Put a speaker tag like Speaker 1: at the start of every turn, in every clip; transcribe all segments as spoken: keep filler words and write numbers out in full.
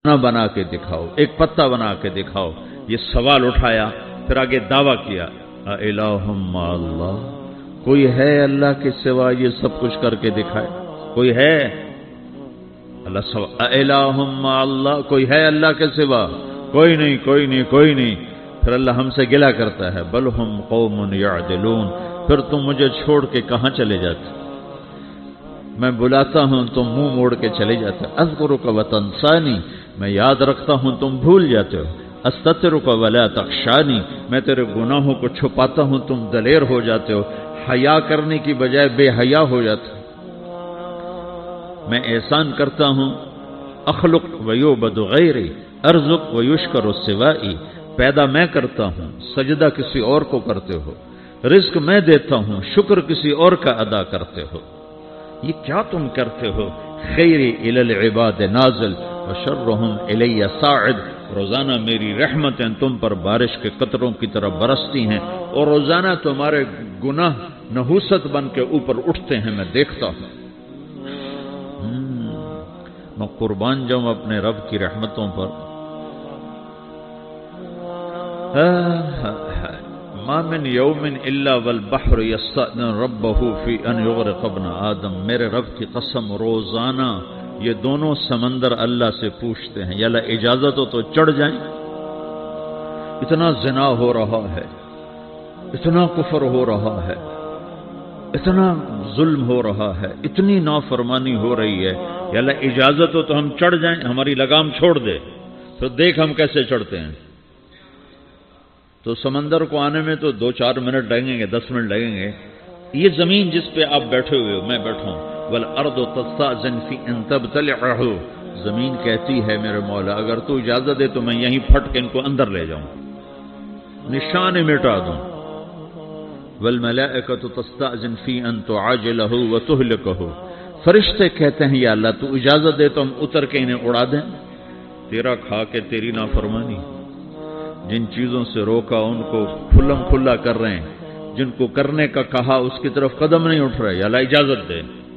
Speaker 1: نہ بنا کے دکھاؤ، ایک پتا بنا کے دکھاؤ۔ یہ سوال اٹھایا، پھر آگے دعویٰ کیا، اِلٰہٌ مع اللہ، کوئی ہے اللہ کے سوا یہ سب کچھ کر کے دکھائے؟ کوئی ہے؟ اللہ سوا اِلٰہٌ مع اللہ، کوئی ہے اللہ کے سوا؟ کوئی نہیں، کوئی نہیں، کوئی نہیں۔ پھر اللہ ہم سے گلہ کرتا ہے، بل ہم قوم یعدلون، پھر تم مجھے چھوڑ کے کہاں چلے جاتے؟ میں بلاتا ہوں تم منہ موڑ کے چلے جاتے ہو۔ اذکرک وتنسانی، میں یاد رکھتا ہوں تم بھول جاتے ہو۔ استترک ولا تخشانی، میں تیرے گناہوں کو چھپاتا ہوں تم دلیر ہو جاتے ہو، حیا کرنے کی بجائے بے حیا ہو جاتے ہو۔ میں احسان کرتا ہوں، اخلق ویعبد غیری، ارزق ویشکر سوائی، پیدا میں کرتا ہوں، سجدہ کسی اور کو کرتے ہو، رزق میں دیتا ہوں، شکر کسی اور کا ادا کرتے ہو۔ یہ کیا تم کرتے ہو؟ خیری الی العباد نازل وشرہم الی صاعد، روزانہ میری رحمتیں تم پر بارش کے قطروں کی طرح برستی ہیں، اور روزانہ تمہارے گناہ نحوست بن کے اوپر اٹھتے ہیں، میں دیکھتا ہوں۔ میں قربان جاؤں اپنے رب کی رحمتوں پر۔ ما من یوم الا والبحر یستأذن ربہ فی ان یغرق ابن آدم، میرے رب کی قسم روزانہ یہ دونوں سمندر اللہ سے پوچھتے ہیں، یا اللہ اجازت ہو تو چڑھ جائیں۔ اتنا زنا ہو رہا ہے، اتنا کفر ہو رہا ہے، اتنا ظلم ہو رہا ہے، اتنی نافرمانی ہو رہی ہے، یا اللہ اجازت ہو تو ہم چڑھ جائیں، ہماری لگام چھوڑ دے، تو دیکھ ہم کیسے چڑھتے ہیں۔ تو سمندر کو آنے میں تو دو چار منٹ لگیں گے، دس منٹ لگیں گے۔ یہ زمین جس پہ آپ بیٹھے ہوئے ہو، میں بیٹھا ہوں، والارض تستأذن فی ان تبتلعہ، زمین کہتی ہے میرے مولا اگر تو اجازت دے تو میں یہیں پھٹ کے ان کو اندر لے جاؤں، نشان مٹا دوں۔ والملائکۃ تستأذن فی ان تعاجلہ وتہلکہ، فرشتے کہتے ہیں یا اللہ تو اجازت دے تو ہم اتر کے انہیں اڑا دیں، تیرا کھا کے تیری نافرمانی۔ جن چیزوں سے روکا ان کو کھلم کھلا کر رہے ہیں، جن کو کرنے کا کہا اس کی طرف قدم نہیں اٹھ رہے، یا اللہ اجازت دے۔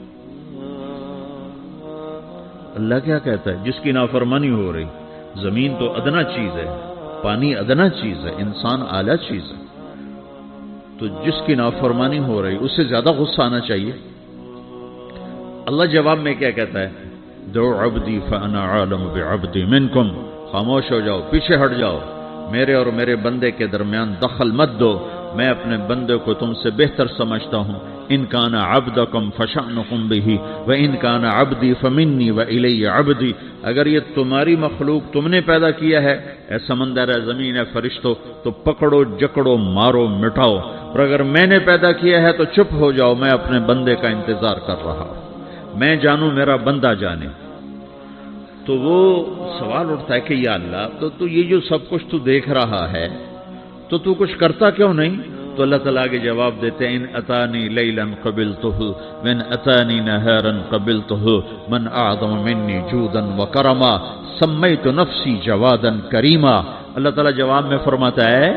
Speaker 1: اللہ کیا کہتا ہے؟ جس کی نافرمانی ہو رہی، زمین تو ادنا چیز ہے، پانی ادنا چیز ہے، انسان اعلیٰ چیز ہے، تو جس کی نافرمانی ہو رہی اس سے زیادہ غصہ آنا چاہیے۔ اللہ جواب میں کیا کہتا ہے؟ دعو عبدی فانا عالم بعبدی منکم، خاموش ہو جاؤ، پیچھے ہٹ جاؤ، میرے اور میرے بندے کے درمیان دخل مت دو، میں اپنے بندے کو تم سے بہتر سمجھتا ہوں۔ ان کان عبدکم فشأنکم بہ وان کان عبدی فمنی والی عبدی، اگر یہ تمہاری مخلوق تم نے پیدا کیا ہے، اے سمندر ہے، زمین ہے، فرشتوں، تو پکڑو جکڑو مارو مٹاؤ، اور اگر میں نے پیدا کیا ہے تو چپ ہو جاؤ، میں اپنے بندے کا انتظار کر رہا ہوں، میں جانوں میرا بندہ جانے۔ تو وہ سوال اٹھتا ہے کہ یا اللہ تو تو یہ جو سب کچھ تو دیکھ رہا ہے تو تو کچھ کرتا کیوں نہیں؟ تو اللہ تعالیٰ کے جواب دیتے ہیں، ان اتانی لیلا قبلتہ من اتانی نہارا قبلتہ من اعظم منی جودا وکرما سمیت نفسی جوادا کریما۔ اللہ تعالیٰ جواب میں فرماتا ہے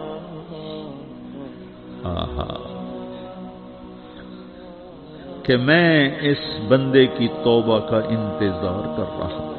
Speaker 1: آہا کہ میں اس بندے کی توبہ کا انتظار کر رہا ہوں،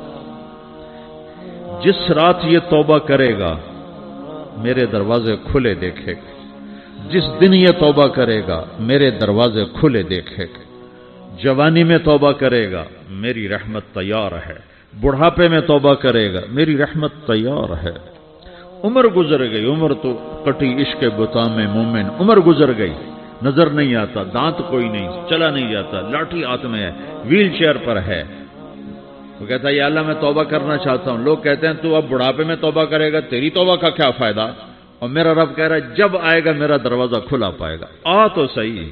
Speaker 1: جس رات یہ توبہ کرے گا میرے دروازے کھلے دیکھے گا، جس دن یہ توبہ کرے گا میرے دروازے کھلے دیکھے گا، جوانی میں توبہ کرے گا میری رحمت تیار ہے، بڑھاپے میں توبہ کرے گا میری رحمت تیار ہے۔ عمر گزر گئی، عمر تو کٹی عشق بتا میں مومن، عمر گزر گئی، نظر نہیں آتا، دانت کوئی نہیں، چلا نہیں جاتا، لاٹھی ہاتھ میں ہے، ویل چیئر پر ہے۔ وہ کہتا ہے یا اللہ میں توبہ کرنا چاہتا ہوں، لوگ کہتے ہیں تو اب بڑھاپے میں توبہ کرے گا، تیری توبہ کا کیا فائدہ؟ اور میرا رب کہہ رہا ہے جب آئے گا میرا دروازہ کھلا پائے گا، آ تو صحیح۔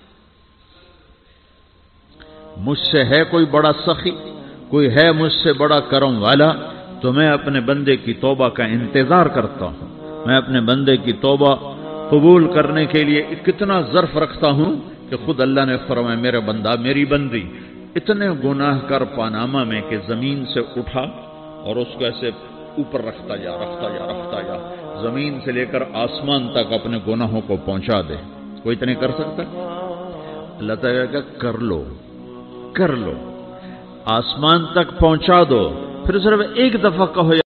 Speaker 1: مجھ سے ہے کوئی بڑا سخی، کوئی ہے مجھ سے بڑا کرم والا، تو میں اپنے بندے کی توبہ کا انتظار کرتا ہوں، میں اپنے بندے کی توبہ قبول کرنے کے لیے کتنا ظرف رکھتا ہوں کہ خود اللہ نے فرمایا میرا بندہ میری بندی اتنے گناہ کر پاناما میں کہ زمین سے اٹھا اور اس کو ایسے اوپر رکھتا جا رکھتا جا رکھتا جا زمین سے لے کر آسمان تک اپنے گناہوں کو پہنچا دے، کوئی اتنے کر سکتا ہے؟ اللہ تعالیٰ کا کر لو کر لو، آسمان تک پہنچا دو، پھر صرف ایک دفعہ کہو